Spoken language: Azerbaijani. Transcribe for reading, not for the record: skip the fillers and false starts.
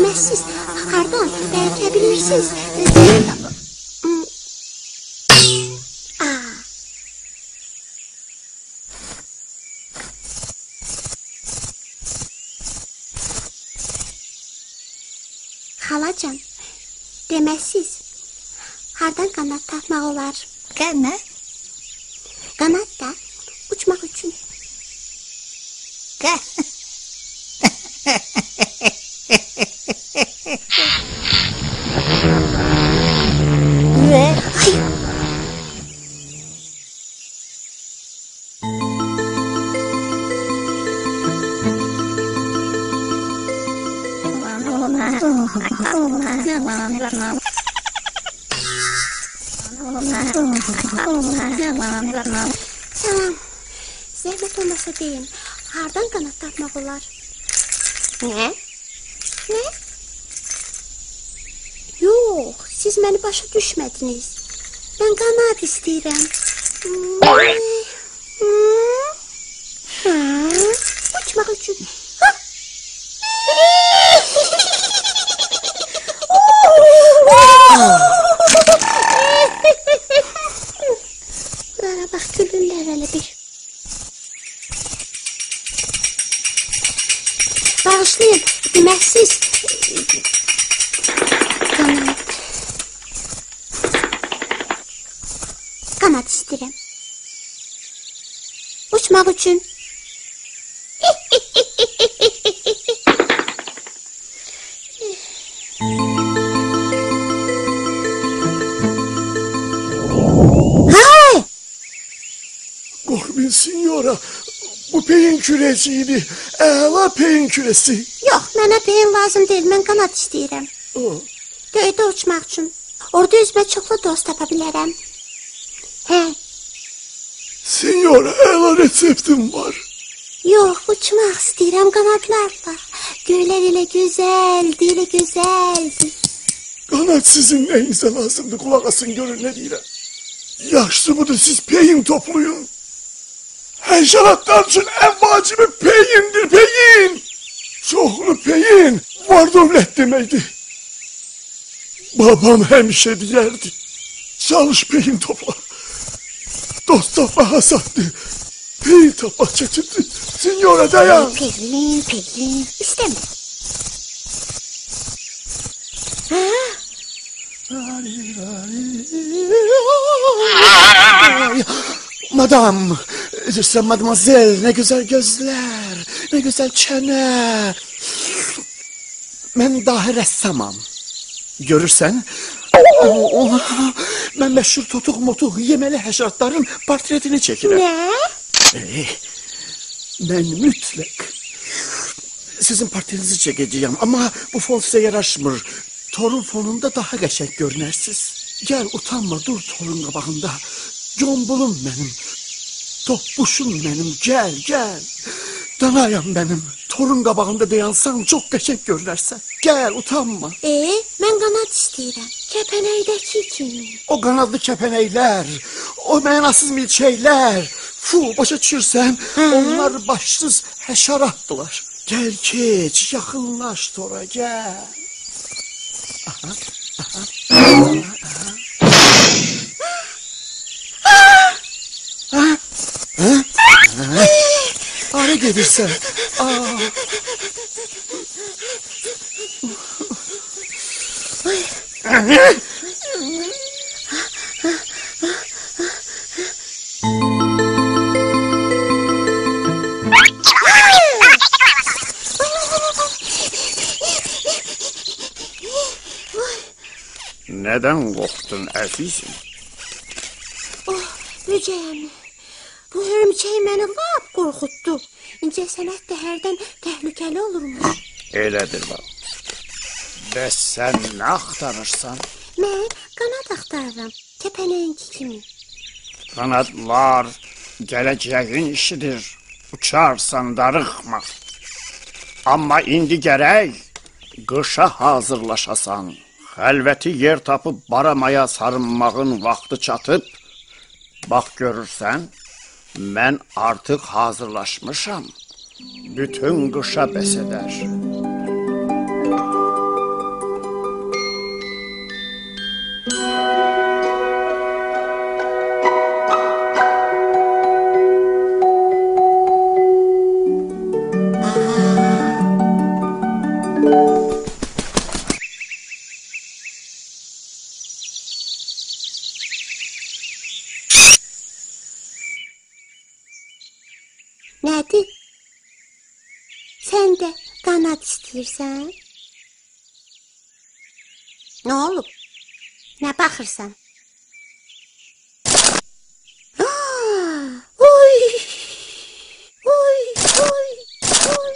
Deməzsiz, hardan, bəlkə bilirsiniz. Xalacan, deməzsiz, hardan qanat tapmaq olar? Qanat? Qanat da, uçmaq üçün. Salam, zəhmət olmasa deyin, hardan qanat tapmaq olar? Nə? Nə? Yox, siz məni başa düşmədiniz. Mən qanat istəyirəm. Uçmaq üçün. Bunlara bax, gülürlər hələ bir. Bağışlayın, deməzsiz. Qanat istəyirəm. Uçmaq üçün. Korkmayın signora, bu peyin küresiydi, əla peyin küresi. Yox, mənə peyin lazım deyil, mən qanat istəyirəm. Göydə uçmaq üçün. Orada üzmə çoxlu dost tapa bilərəm. Hə? Signora, əla reseptim var. Yox, uçmaq istəyirəm qanatlarla. Göylər elə gözəldir, elə gözəldir. Qanat sizin nəyinizə lazımdır, qulaq asın görün nə deyirəm. Yaxşısı budur, siz peyin toplayın. Həşəratlar üçün ən vacibi peyindir, peyin. Çoxlu peyin var dövlət deməkdir. Babam həmişə deyərdi, çalış peyin topla. Dost tapma hasaddır, peyin tapma çətindir. Signora dayan. Peyin, istəmir. Madam, mademoiselle, ne güzel gözler, ne güzel çene. Ben dahi ressamam. Görürsen, ben meşhur totuk motuk yemeli həşəratların portretini çekirim. Ne? Ben mütləq sizin portretinizi çekeceğim ama bu fon size yaraşmır. Torun fonunda daha qəşəng görünərsiniz. Gel utanma, dur torun qabağında. Combulum benim, toppuşum benim, gel gel. Danayam benim, torun qabağında dayansan çok qəşəng görünərsən. Gel utanma. Mən qanat istəyirəm, kəpənəkdəki kimi. O qanadlı kəpənəklər, o mənasız milçəklər. Başa düşürsən, onlar başsız həşəratdılar. Gel keç, yaxınlaş tora, gel. Aha. Hara gedirsən? Neden korktun əzizim? Böcəyəm. Bu hörümçək məni lap qorxutdu. İncəsənət də hərdən təhlükəli olurmuş. Elədir bax. Bəs sən nə axtarırsan? Mən qanat axtarıram, kəpənəyinki kimi. Qanadlar gələcəyin işidir. Uçarsan darıxma. Amma indi gərək qışa hazırlaşasan. Xəlvəti yer tapıb baramaya sarınmağın vaxtı çatıb. Bax görürsən, mən artıq hazırlaşmışam. Bütün qışa bəs edər. Nədir? Sən də qanad istəyirsən? Nə olub? Nə baxırsan? Oy! Oy! Oy! Oy!